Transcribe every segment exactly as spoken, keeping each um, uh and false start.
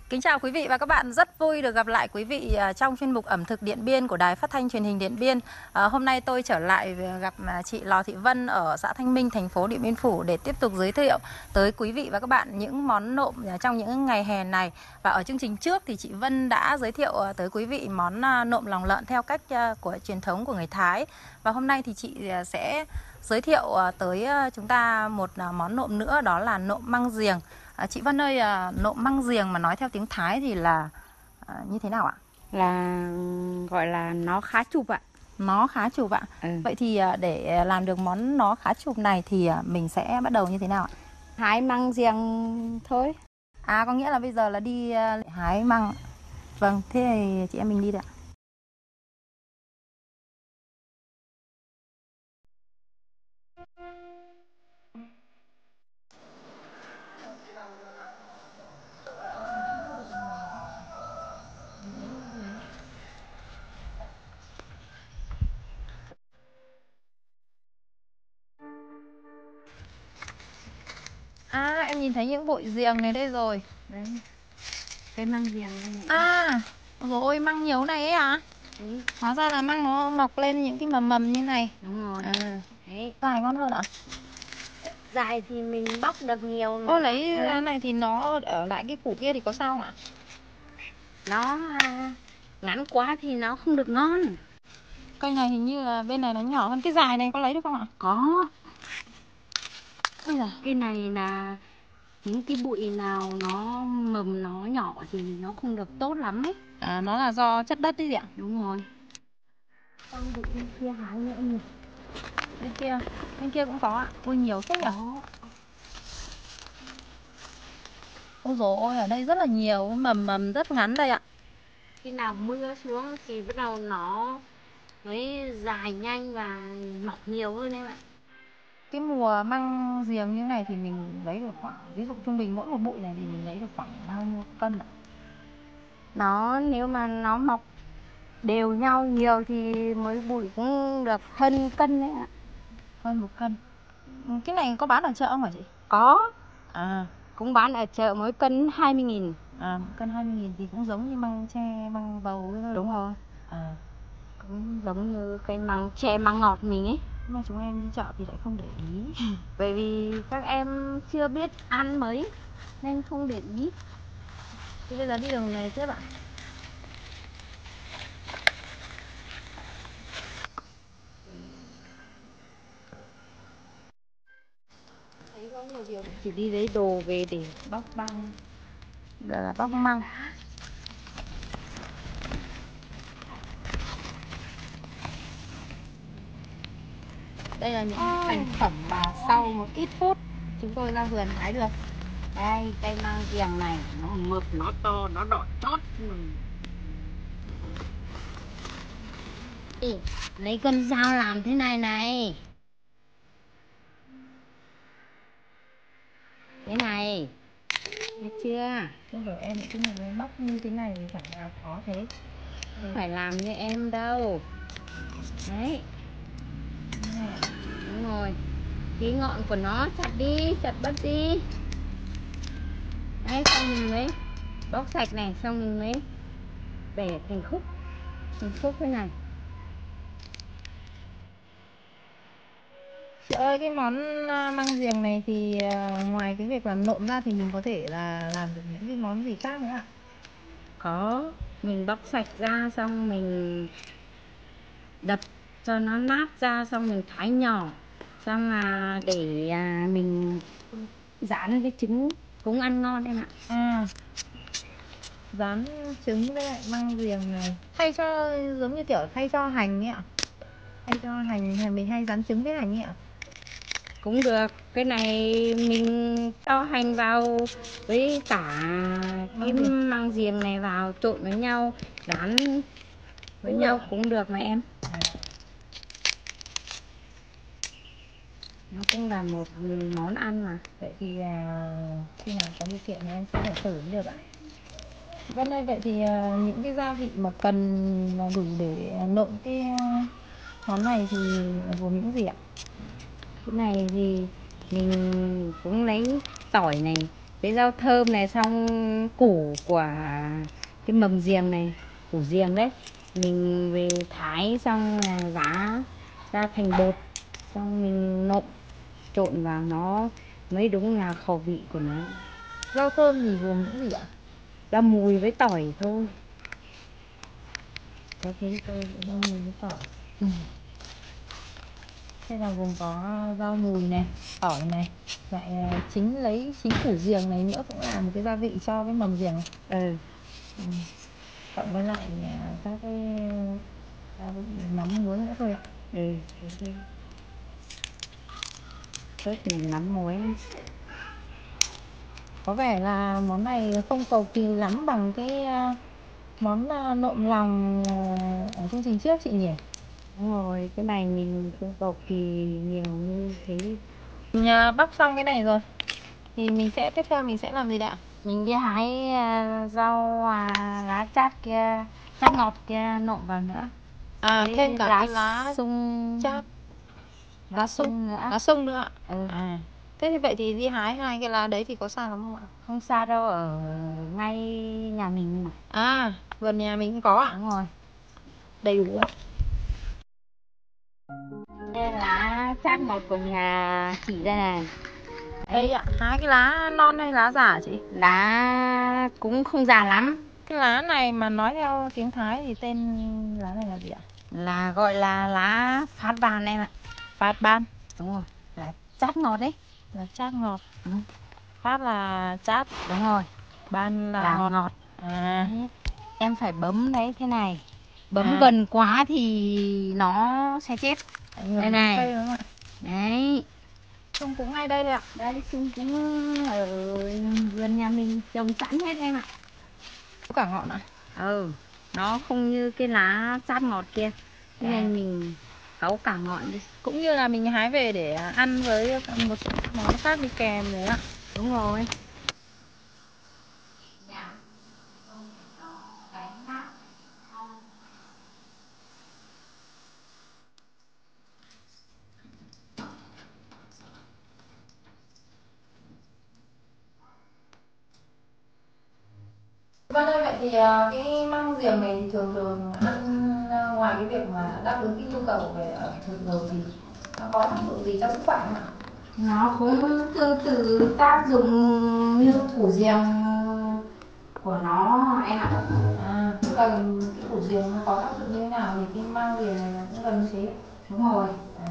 Kính chào quý vị và các bạn, rất vui được gặp lại quý vị trong chuyên mục ẩm thực Điện Biên của Đài Phát thanh Truyền hình Điện Biên. À, hôm nay tôi trở lại gặp chị Lò Thị Vân ở xã Thanh Minh, thành phố Điện Biên Phủ để tiếp tục giới thiệu tới quý vị và các bạn những món nộm trong những ngày hè này. Và ở chương trình trước thì chị Vân đã giới thiệu tới quý vị món nộm lòng lợn theo cách của truyền thống của người Thái. Và hôm nay thì chị sẽ giới thiệu tới chúng ta một món nộm nữa, đó là nộm măng giềng. À, chị Vân ơi, à, nộm măng giềng mà nói theo tiếng Thái thì là à, như thế nào ạ? Là gọi là nó khá chụp ạ. Nó khá chụp ạ. Ừ. Vậy thì à, để làm được món nó khá chụp này thì à, mình sẽ bắt đầu như thế nào ạ? Hái măng giềng thôi. À, có nghĩa là bây giờ là đi à, hái măng. Vâng, thế thì chị em mình đi đấy ạ. À, em nhìn thấy những bụi giềng này đây rồi. Đấy, cái măng giềng này. À, rồi măng nhiều này ấy à? Đấy. Hóa ra là măng nó mọc lên những cái mầm mầm như này. Đúng rồi. À, Đấy. dài ngon hơn ạ? Dài thì mình bóc được nhiều. Ô, lấy cái này thì nó ở lại cái củ kia thì có sao ạ? Nó à, ngắn quá thì nó không được ngon. Cây này hình như là bên này nó nhỏ hơn. Cái dài này có lấy được không ạ? Có. Ôi giời. Cái này là những cái bụi nào nó mầm nó nhỏ thì nó không được tốt lắm ấy. À, nó là do chất đất đấy gì ạ? Đúng rồi. Con bụi bên kia hái nữa nhỉ? Bên kia, bên kia cũng có ạ. Ui, nhiều thế nhỉ? Ôi dồi ôi, ở đây rất là nhiều mầm mầm rất ngắn đây ạ. Khi nào mưa xuống thì bắt đầu nó mới dài nhanh và mọc nhiều hơn em ạ. Cái mùa măng giềng như thế này thì mình lấy được khoảng, ví dụ trung bình mỗi một bụi này thì mình lấy được khoảng bao nhiêu cân ạ? Nó nếu mà nó mọc đều nhau nhiều thì mỗi bụi cũng được hơn cân đấy ạ. Hơn một cân. Cái này có bán ở chợ không hả chị? Có. À, Cũng bán ở chợ mỗi cân hai mươi nghìn. à, một cân hai mươi nghìn thì cũng giống như măng tre, măng bầu thôi. Đúng rồi. À, Cũng giống như cái măng tre măng ngọt mình ấy. nhưng mà chúng em đi chợ thì lại không để ý. Bởi vì các em chưa biết ăn mấy nên không để ý. Thì bây giờ đi đường này tiếp ạ. Thấy có nhiều điều Chỉ đi lấy đồ về để bóc măng. Giờ là bóc măng. Đây là những thành phẩm mà sau một ít phút chúng tôi ra vườn hái được. đây cây măng giềng này nó mượt, nó to, nó đỏ chót. Ê, lấy con dao làm thế này này. Thế này. Thấy chưa? Không rồi em cứ người bóc như thế này thì chẳng nào khó thế. Không phải làm như em đâu. Đấy. Đúng rồi. Cái ngọn của nó chặt đi, chặt bớt đi. Đấy, xong mình mới bóc sạch này, xong mình mới bẻ thành khúc. Thành khúc thế này. Chị ơi, cái món à, măng giềng này thì à, ngoài cái việc làm nộm ra thì mình có thể là làm được những cái món gì khác nữa ạ? Có. Mình bóc sạch ra xong mình đập cho nó nát ra, xong mình thái nhỏ, xong là để à, mình rán cái trứng cũng ăn ngon em ạ. À, rán trứng với lại măng giềng này thay cho giống như kiểu thay cho hành ấy ạ? Thay cho hành hay mình hay rán trứng với hành ấy ạ? Cũng được. Cái này mình cho hành vào với cả cái măng giềng này vào trộn với nhau, rán với Cũng nhau được. cũng được mà em. À, Nó cũng là một món ăn mà. vậy thì à, khi nào có điều kiện thì em sẽ phải thử được ạ. Vâng ơi, vậy thì à, những cái gia vị mà cần mà đủ để nộm cái à, món này thì gồm những gì ạ? Cái này thì mình cũng lấy tỏi này, cái rau thơm này, xong củ của cái mầm giềng này, củ giềng đấy, mình về thái xong là vá ra thành bột, xong mình nộm trộn vào, nó mới đúng là khẩu vị của nó. Rau thơm thì gồm những gì ạ? Rau mùi với tỏi thôi. Có thế tôi rau mùi với tỏi. Ừ. Thế là gồm có rau mùi này, tỏi này, lại à, chính lấy chính củ giềng này nữa cũng là một cái gia vị cho cái mầm giềng này. Ừ. Ừ. Cộng với lại à, các cái à, mắm muối nữa thôi ạ. Ừ. Rất mình nắm muối. Có vẻ là món này không cầu kỳ lắm bằng cái à, món à, nộm lòng à, ở chương trình trước chị nhỉ? Đúng rồi, cái này mình không cầu kỳ nhiều như thế. Mình à, bóc xong cái này rồi thì mình sẽ tiếp theo mình sẽ làm gì ạ? Mình đi hái à, rau à, lá chát kia, chát ngọt kia nộm vào nữa. À, Cái thêm cả lá cái lá sung chát, lá sung nữa. lá sung nữa ạ. Ừ. À, thế thì vậy thì đi hái hai cái lá đấy thì có sao lắm không ạ? Không xa đâu, ở ngay nhà mình mà. À, gần nhà mình cũng có ạ. Đúng rồi. Đầy đủ ạ. Đây lá chát ngọt của nhà chị đây này. Đây ạ, hái cái lá non hay lá già hả chị? Lá cũng không già lắm. Cái lá này mà nói theo tiếng Thái thì tên lá này là gì ạ? Là gọi là lá phát ban em ạ. Phát ban. Đúng rồi, là chát ngọt đấy. Là chát ngọt. Ừ. Phát là chát. Đúng rồi. Ban là, Là ngọt. ngọt. À. Đấy. Em phải bấm đấy thế này. Bấm À. gần quá thì nó sẽ chết. Đây này. Cây đúng không ạ? Đấy. Sung cũng ngay đây đây ạ. Đây sung cũng ở vườn nhà mình trồng sẵn hết em ạ. Có cả ngọn ạ? Ừ, nó không như cái lá chát ngọt kia. Thế nên mình cấu cả ngọn đi. Cũng như là mình hái về để ăn với một số món khác đi kèm đấy ạ. Đúng rồi. Vâng ơi, vậy thì à, cái măng giềng này thì thường thường ăn à, ngoài cái việc mà đáp ứng cái nhu cầu về ẩm thực rồi thì nó có tác dụng gì cho sức khỏe không ạ? Nó cũng tương tự tác dụng như củ giềng của nó em ạ. À, tức là cái củ giềng nó có tác dụng như thế nào thì cái măng giềng này là cũng gần như thế. Đúng rồi. À.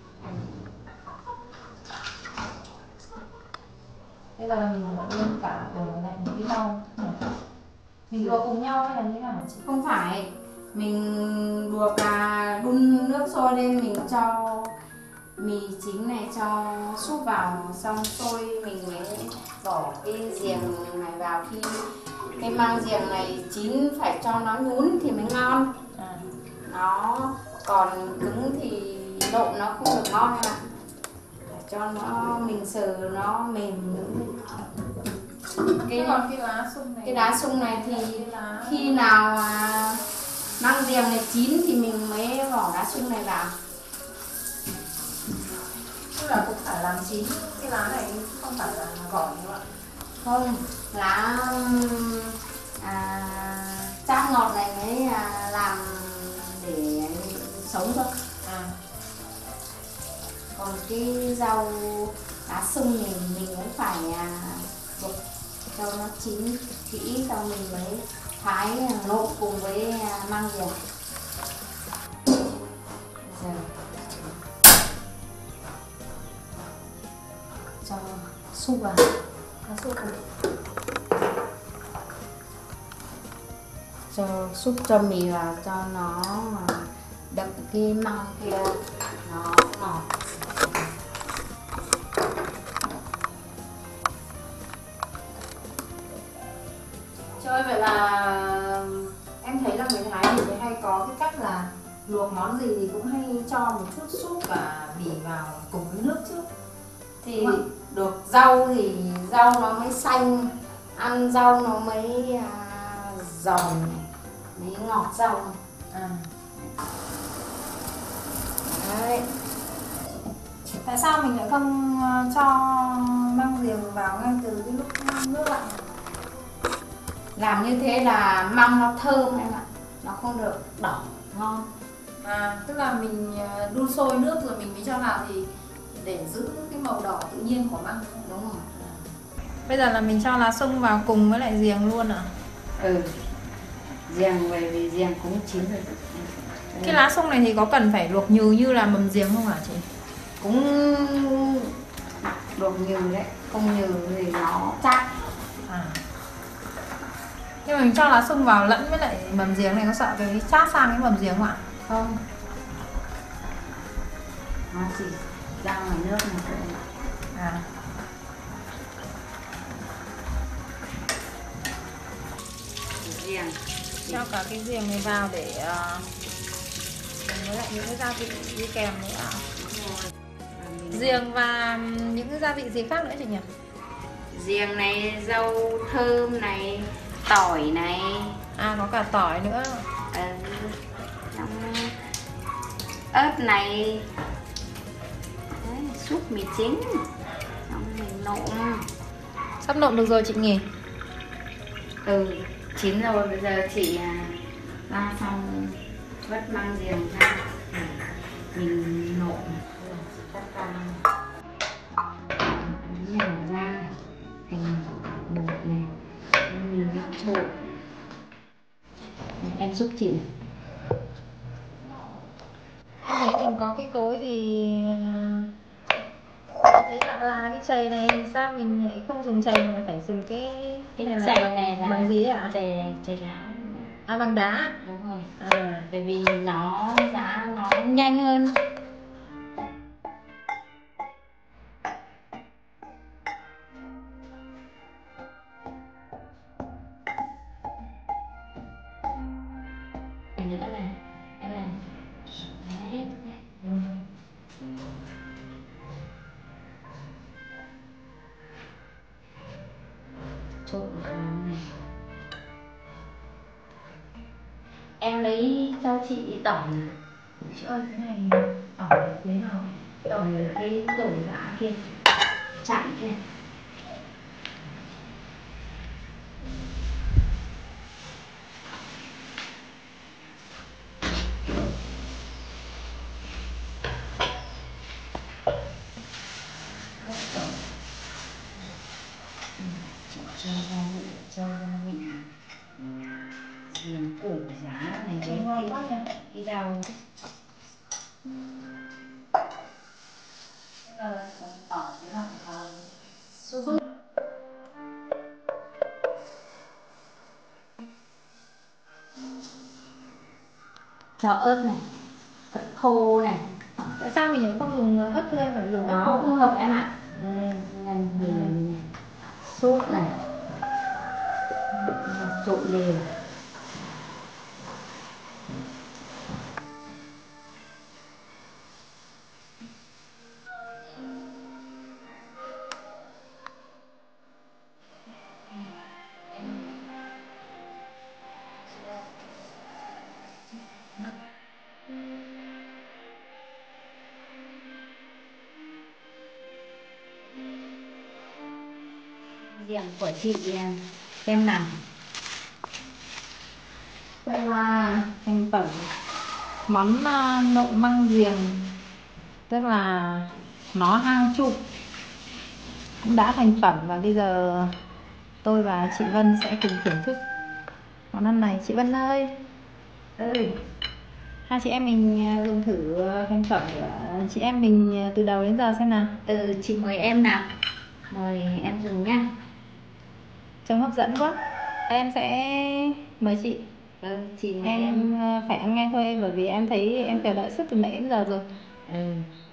Thế là mình luộc cả cùng lại những cái rau. Mình luộc cùng nhau hay là như thế nào hả chị? Không phải, mình luộc là đun nước sôi lên, mình cho mì chính này, cho súp vào, xong sôi mình mới bỏ cái giềng này vào. Khi cái măng giềng này chín phải cho nó nhún thì mới ngon. À. Nó còn cứng thì nộm nó không được ngon em ạ. Để cho nó mình sờ nó mềm. Cái còn cái lá sung này. Cái lá sung này thì khi nào à, măng giềng này chín thì mình mới bỏ lá sung này vào. Tức là cũng phải làm chín cái lá này không phải là gỏi đúng không ạ? Không, lá à, chát ngọt này mới à, làm để sống thôi. À. Còn cái rau lá sung thì mình cũng phải à, luộc cho nó chín kỹ, xong mình mới thái nộm cùng với à, măng giềng. Giờ cho súp vào. Lá sung cùng. Cho súp cho mì vào cho nó mà đậm cái măng kia nó ngọt. Chơi vậy là em thấy là người Thái thì hay có cái cách là luộc món gì thì cũng hay cho một chút súp và mì vào cùng với nước trước. Thì được rau thì rau nó mới xanh, ăn rau nó mới à, giòn mới ngọt rau. À. Đấy. Tại sao mình lại không cho măng giềng vào ngay từ cái lúc nước nước lạnh. Làm như thế là măng nó thơm em ạ, nó không được đỏ ngon. À, tức là mình đun sôi nước rồi mình mới cho vào thì để giữ cái màu đỏ tự nhiên của măng. Đúng rồi. Bây giờ là mình cho lá sung vào cùng với lại giềng luôn à? Ừ, giềng về vì giềng cũng chín rồi. Cái lá sung này thì có cần phải luộc nhừ như là mầm giềng không hả chị? Cũng luộc nhừ đấy, không nhừ thì nó chát. À. Nhưng mà mình cho lá sung vào lẫn với lại mầm giềng này có sợ cái chát sang cái mầm giềng không ạ? Không, nó chỉ ra ngoài nước này thôi. À. Giềng Cho cả cái giềng này vào để uh, với lại những cái gia vị đi kèm nữa. Giềng và những cái gia vị gì khác nữa chị nhỉ? Giềng này, rau thơm này, tỏi này. À, có cả tỏi nữa. Ừ, xong ớt này. Đấy, xúc mì chính. Xong mình nộm. Sắp nộm được rồi chị nhỉ? Ừ, chín rồi, bây giờ chị ra xong vớt măng giềng ra mình nộm. Nhỏ ra thành bột này, mình trộn. Em giúp chị. Em thấy mình có cái cối thì thấy là, là cái chày này sao mình lại không dùng chày mà phải dùng cái Cái này là chày bằng, này là bằng gì ạ? chày chày đá. À, bằng đá. Đúng rồi. À. Bởi vì nó giá nó nhanh hơn. Nữa này, cái này. Đấy. Trộn vào này. Em lấy cho chị tỏi này. Chị ơi, cái này tỏi thế nào? Tỏi cái tỏi giã kia, chặn kia. Chị cho gia vị, cho gia vị giềng củ giá này với ngon quá nhỉ? cái rau. Tỏi với lại sốt. Cho ớt này, ớt khô này. Tại sao mình lại không dùng ớt tươi mà dùng ớt Nó khô? không hợp em ạ. Nên mình sốt này, trộn đều. Giềng của chị xem nào. Đây là thành phẩm món uh, nộm măng giềng, tức là nó hang trụ cũng đã thành phẩm, và bây giờ tôi và chị Vân sẽ cùng thưởng thức món ăn này. Chị Vân ơi, ơi hai chị em mình dùng thử thành phẩm của chị em mình từ đầu đến giờ xem nào. Ừ, chị mời em nào, mời em dùng nhá. Trông hấp dẫn quá. Em sẽ mời chị. Ừ, chị mời em, em. phải ăn ngay thôi, bởi vì em thấy em chờ đợi suốt từ nãy đến giờ rồi. Ừ.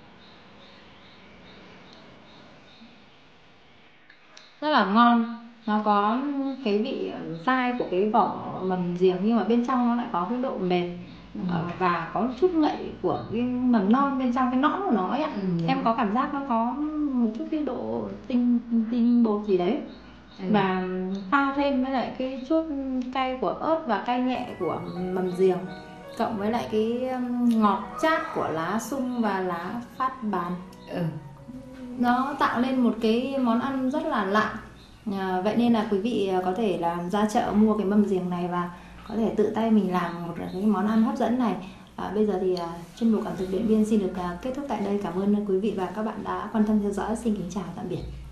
Rất là ngon. Nó có cái vị dai của cái vỏ mầm giềng, nhưng mà bên trong nó lại có cái độ mềm. Ừ. Và có chút ngậy của cái mầm non bên trong, cái nõn của nó ấy ạ. Ừ. Em có cảm giác nó có một chút cái độ tinh tinh bột gì đấy. Ừ. Và pha thêm với lại cái chút cay của ớt và cay nhẹ của mầm giềng, cộng với lại cái ngọt chát của lá sung và lá phát bàn. Ừ. Nó tạo lên một cái món ăn rất là lạ À, vậy nên là quý vị có thể là ra chợ mua cái mâm giềng này và có thể tự tay mình làm một cái món ăn hấp dẫn này. À, bây giờ thì à, chuyên mục ẩm thực Điện Biên xin được à, kết thúc tại đây. Cảm ơn quý vị và các bạn đã quan tâm theo dõi. Xin kính chào tạm biệt.